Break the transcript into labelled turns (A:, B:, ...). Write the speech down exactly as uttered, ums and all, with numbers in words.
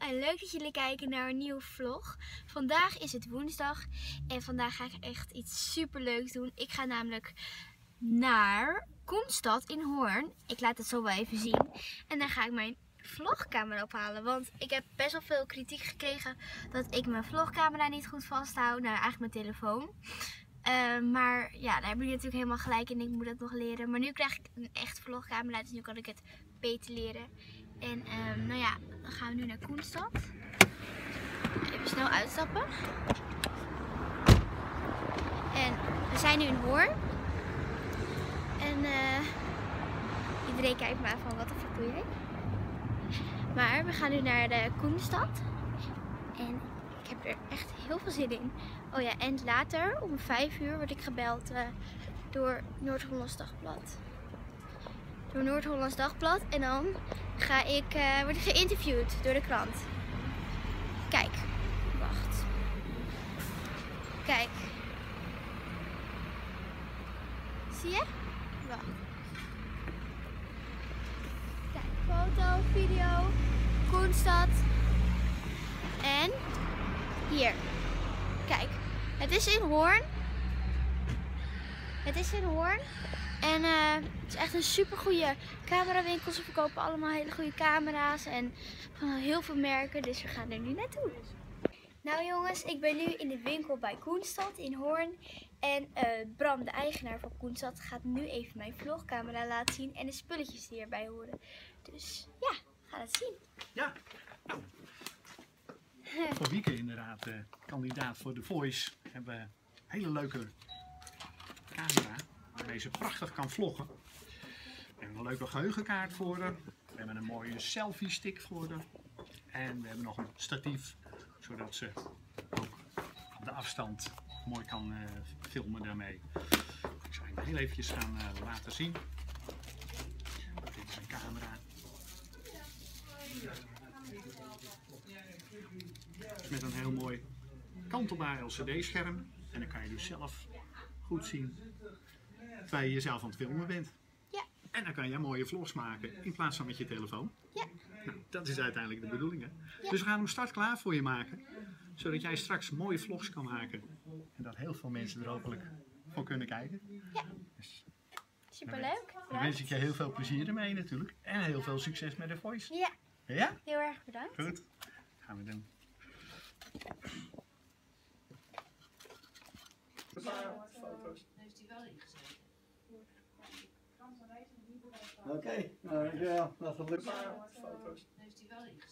A: en leuk dat jullie kijken naar een nieuwe vlog. Vandaag is het woensdag en vandaag ga ik echt iets super leuks doen. Ik ga namelijk naar Koenstad in Hoorn. Ik laat het zo wel even zien. En dan ga ik mijn vlogcamera ophalen, want ik heb best wel veel kritiek gekregen dat ik mijn vlogcamera niet goed vasthoud. Nou, eigenlijk mijn telefoon. Uh, maar ja, daar hebben jullie natuurlijk helemaal gelijk in. Ik moet dat nog leren. Maar nu krijg ik een echt vlogcamera, dus nu kan ik het beter leren. En um, nou ja, dan gaan we nu naar Koenstad. Even snel uitstappen. En we zijn nu in Hoorn. En uh, iedereen kijkt me aan van wat de fuck doe jij? Maar we gaan nu naar de Koenstad. En ik heb er echt heel veel zin in. Oh ja, en later om vijf uur word ik gebeld uh, door Noord-Hollands Dagblad. Door Noord-Hollands Dagblad. En dan ga ik, uh, word ik geïnterviewd door de krant. Kijk. Wacht. Kijk. Zie je? Wacht. Kijk, foto, video, Koenstad. En hier. Kijk, het is in Hoorn. Het is in Hoorn. En uh, het is echt een super goede camerawinkel. Ze verkopen allemaal hele goede camera's en van heel veel merken. Dus we gaan er nu naartoe. Nou jongens, ik ben nu in de winkel bij Koenstad in Hoorn. En uh, Bram, de eigenaar van Koenstad, gaat nu even mijn vlogcamera laten zien. En de spulletjes die erbij horen. Dus ja, we gaan het zien.
B: Ja, nou. Voor Wieke inderdaad, uh, kandidaat voor The Voice, hebben we een hele leuke camera waarmee ze prachtig kan vloggen. We hebben een leuke geheugenkaart voor haar. We hebben een mooie selfie stick voor haar. En we hebben nog een statief, zodat ze ook op de afstand mooi kan uh, filmen daarmee. Ik zal je heel eventjes gaan uh, laten zien. Dit is een camera. Met een heel mooi kantelbaar L C D-scherm. En dan kan je dus zelf goed zien terwijl je jezelf aan het filmen bent.
A: Ja.
B: En dan kan je mooie vlogs maken in plaats van met je telefoon.
A: Ja.
B: Nou, dat is uiteindelijk de bedoeling. Hè?
A: Ja.
B: Dus we gaan hem start klaar voor je maken. Zodat jij straks mooie vlogs kan maken. En dat heel veel mensen er hopelijk voor kunnen kijken.
A: Ja.
B: Dus,
A: superleuk.
B: dan wens ik je heel veel plezier ermee natuurlijk. En heel veel succes met The Voice.
A: Ja.
B: Ja?
A: Heel erg bedankt.
B: Goed. Gaan we doen. Een paar foto's.
C: Heeft hij wel ingezet?
D: Oké, okay, nou dankjewel. Dat is een paar
B: foto's.
C: Heeft hij wel ingezet?